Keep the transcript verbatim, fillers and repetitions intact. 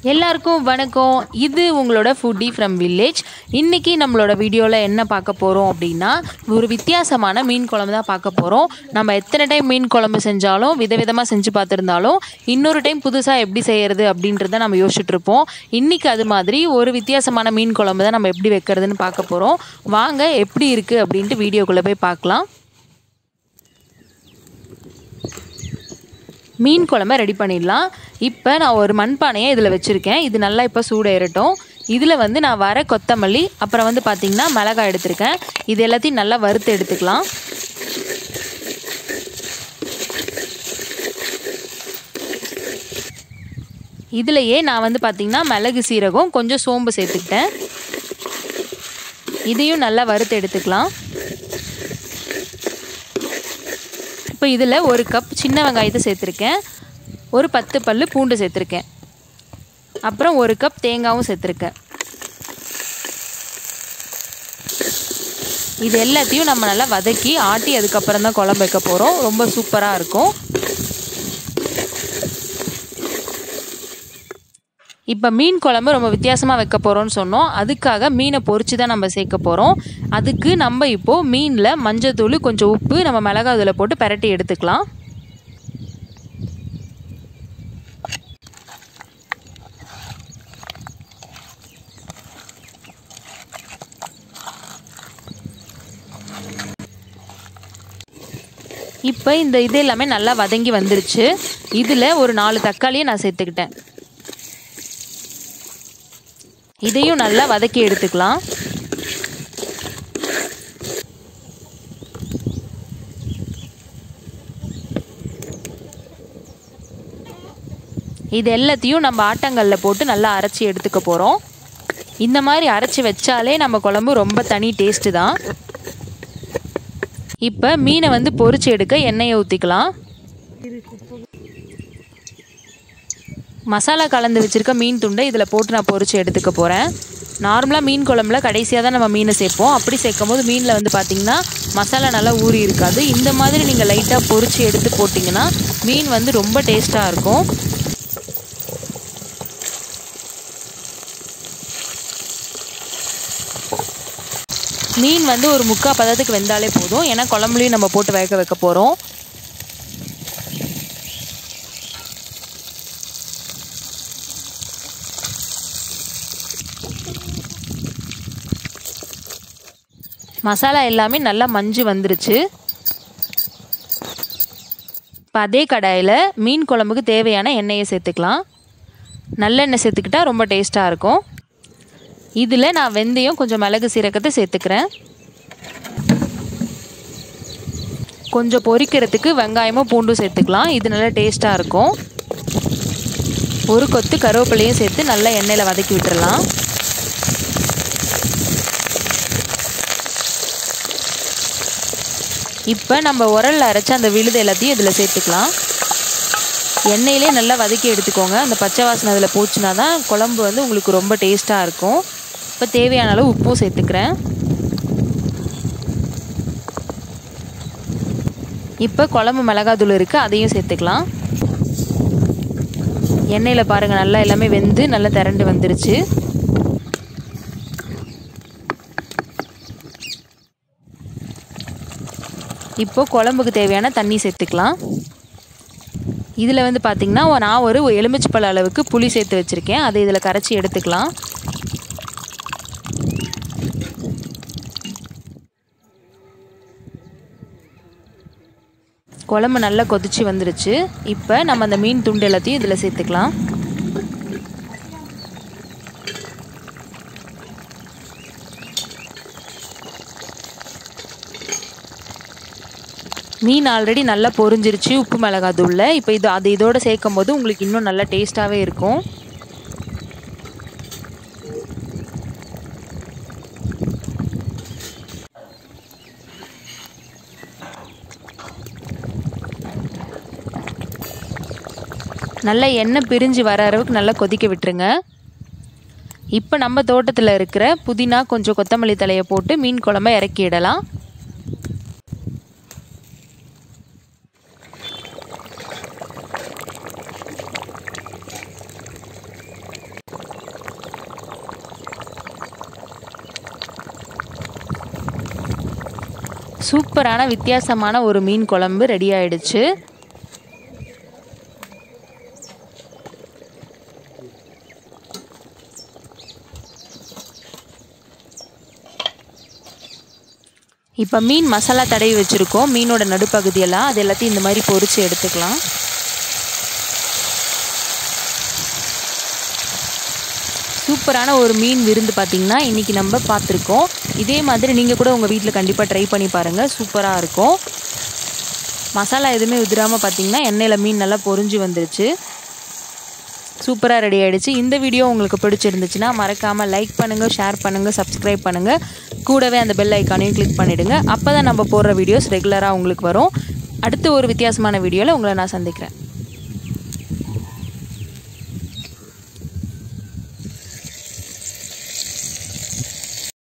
எல்லாருக்கும் வணக்கம். இது உங்களோட ஃபுட்டி ஃப்ரம் வில்லேஜ். இன்றைக்கி நம்மளோட வீடியோவில் என்ன பார்க்க போகிறோம் அப்படின்னா, ஒரு வித்தியாசமான மீன் குழம்பு தான் பார்க்க போகிறோம். நம்ம எத்தனை டைம் மீன் குழம்பு செஞ்சாலும், விதவிதமாக செஞ்சு பார்த்துருந்தாலும், இன்னொரு டைம் புதுசாக எப்படி செய்கிறது அப்படின்றத நம்ம யோசிச்சுட்ருப்போம். இன்றைக்கி அது மாதிரி ஒரு வித்தியாசமான மீன் குழம்பு தான் நம்ம எப்படி வைக்கிறதுன்னு பார்க்க போகிறோம். வாங்க எப்படி இருக்குது அப்படின்ட்டு வீடியோக்குள்ளே போய் பார்க்கலாம். மீன் குழம்பை ரெடி பண்ணிடலாம். இப்போ நான் ஒரு மண்பானையை இதில் வச்சுருக்கேன். இது நல்லா இப்போ சூடேறட்டும். இதில் வந்து நான் வர கொத்தமல்லி, அப்புறம் வந்து பார்த்திங்கன்னா மிளகாய் எடுத்திருக்கேன். இது எல்லாத்தையும் நல்லா வறுத்து எடுத்துக்கலாம். இதிலையே நான் வந்து பார்த்திங்கன்னா மிளகு, சீரகம், கொஞ்சம் சோம்பு சேர்த்துக்கிட்டேன். இதையும் நல்லா வறுத்து எடுத்துக்கலாம். இப்போ இதில் ஒரு கப் சின்ன வெங்காயத்தை சேர்த்துருக்கேன். ஒரு பத்து பல் பூண்டு சேர்த்துருக்கேன். அப்புறம் ஒரு கப் தேங்காயும் சேர்த்துருக்கேன். இது எல்லாத்தையும் நம்ம நல்லா வதக்கி ஆட்டி அதுக்கப்புறம் தான் குழம்பு வைக்க போகிறோம். ரொம்ப சூப்பராக இருக்கும். இப்போ மீன் குழம்பு ரொம்ப வித்தியாசமாக வைக்க போகிறோம்னு சொன்னோம். அதுக்காக மீனை பொரித்து தான் நம்ம சேர்க்க போகிறோம். அதுக்கு நம்ம இப்போது மீனில் மஞ்சத்தூள், கொஞ்சம் உப்பு, நம்ம மிளகாய் தூளை போட்டு பிரட்டி எடுத்துக்கலாம். இப்போ இந்த இது எல்லாமே நல்லா வதங்கி வந்துருச்சு. இதில் ஒரு நாலு தக்காளியை நான் சேர்த்துக்கிட்டேன். இதையும் நல்லா வதக்கி எடுத்துக்கலாம். இது எல்லாத்தையும் நம்ம ஆட்டங்கல்ல போட்டு நல்லா அரைச்சி எடுத்துக்க போகிறோம். இந்த மாதிரி அரைச்சி வச்சாலே நம்ம குழம்பு ரொம்ப தனி டேஸ்ட்டு தான். இப்போ மீனை வந்து பொரிச்சு எடுக்க எண்ணெயை ஊற்றிக்கலாம். மசாலா கலந்து வச்சுருக்க மீன் துண்டை இதில் போட்டு நான் பொரிச்சு எடுத்துக்க போகிறேன். நார்மலாக மீன் குழம்புல கடைசியாக தான் நம்ம மீனை சேர்ப்போம். அப்படி சேர்க்கும் போது மீனில் வந்து பார்த்திங்கன்னா மசாலா நல்லா ஊறி இருக்காது. இந்த மாதிரி நீங்கள் லைட்டாக பொரிச்சு எடுத்து போட்டிங்கன்னா மீன் வந்து ரொம்ப டேஸ்ட்டாக இருக்கும். மீன் வந்து ஒரு முக்கால் பதத்துக்கு வெந்தாலே போதும். ஏன்னா குழம்புலையும் நம்ம போட்டு வேக வைக்க போகிறோம். மசாலா எல்லாமே நல்லா மஞ்சள் வந்துருச்சு. இப்போ அதே கடாயில் மீன் குழம்புக்கு தேவையான எண்ணெயை சேர்த்துக்கலாம். நல்லெண்ணெய் சேர்த்துக்கிட்டா ரொம்ப டேஸ்ட்டாக இருக்கும். இதில் நான் வெந்தயம், கொஞ்சம் மிளகு, சீரகத்தை சேர்த்துக்கிறேன். கொஞ்சம் பொரிக்கிறதுக்கு வெங்காயமும் பூண்டும் சேர்த்துக்கலாம். இது நல்லா டேஸ்ட்டாக இருக்கும். ஒரு கொத்து கருவேப்பிலையும் சேர்த்து நல்லா எண்ணெயில் வதக்கி விட்டுறலாம். இப்போ நம்ம உரலில் அரைச்ச அந்த விழுது எல்லாத்தையும் இதில் சேர்த்துக்கலாம். எண்ணெயிலே நல்லா வதக்கி எடுத்துக்கோங்க. அந்த பச்சை வாசனை அதில் போச்சுன்னா தான் குழம்பு வந்து உங்களுக்கு ரொம்ப டேஸ்ட்டாக இருக்கும். இப்போ தேவையான அளவு உப்பும் சேர்த்துக்கிறேன். இப்போ குழம்பு மிளகாத்தூள் இருக்குது, அதையும் சேர்த்துக்கலாம். எண்ணெயில் பாருங்கள் நல்லா எல்லாமே வெந்து நல்லா திரண்டு வந்துருச்சு. இப்போ குழம்புக்கு தேவையான தண்ணி சேர்த்துக்கலாம். இதில் வந்து பார்த்திங்கன்னா நான் ஒரு எலுமிச்சைப்பழ அளவுக்கு புளி சேர்த்து வச்சுருக்கேன். அதை இதில் கரைச்சி எடுத்துக்கலாம். குழம்பு நல்லா கொதிச்சு வந்துருச்சு. இப்போ நம்ம அந்த மீன் துண்டு எல்லாத்தையும் இதில் சேர்த்துக்கலாம். மீன் ஆல்ரெடி நல்லா பொரிஞ்சிருச்சு உப்பு மிளகாய் தூள்ல. இப்போ இது அது இதோடு சேர்க்கும் போது உங்களுக்கு இன்னும் நல்லா டேஸ்ட்டாகவே இருக்கும். நல்லா எண்ணெய் பிரிஞ்சு வர அளவுக்கு நல்லா கொதிக்க விட்டுருங்க. இப்போ நம்ம தோட்டத்தில் இருக்கிற புதினா, கொஞ்சம் கொத்தமல்லி தலையை போட்டு மீன் குழம்பை இறக்கிடலாம். சூப்பரான வித்தியாசமான ஒரு மீன் குழம்பு ரெடி ஆயிடுச்சு. இப்போ மீன் மசாலா தடவி வச்சுருக்கோம். மீனோட நடுப்பகுதியெல்லாம் அது எல்லாத்தையும் இந்த மாதிரி பொரித்து எடுத்துக்கலாம். சூப்பரான ஒரு மீன் விருந்து பார்த்திங்கன்னா இன்றைக்கி நம்ம பார்த்துருக்கோம். இதே மாதிரி நீங்கள் கூட உங்கள் வீட்டில் கண்டிப்பாக ட்ரை பண்ணி பாருங்கள். சூப்பராக இருக்கும். மசாலா எதுவுமே உதிராமல் பார்த்திங்கன்னா எண்ணெயில் மீன் நல்லா பொரிஞ்சு வந்துருச்சு. சூப்பராக ரெடி ஆகிடுச்சு. இந்த வீடியோ உங்களுக்கு பிடிச்சிருந்துச்சுன்னா மறக்காமல் லைக் பண்ணுங்கள், ஷேர் பண்ணுங்கள், சப்ஸ்கிரைப் பண்ணுங்கள். கூடவே அந்த பெல் ஐக்கானையும் கிளிக் பண்ணிவிடுங்க. அப்போ தான் நம்ம போடுற வீடியோஸ் ரெகுலராக உங்களுக்கு வரும். அடுத்து ஒரு வித்தியாசமான வீடியோவில் உங்களை நான் சந்திக்கிறேன்.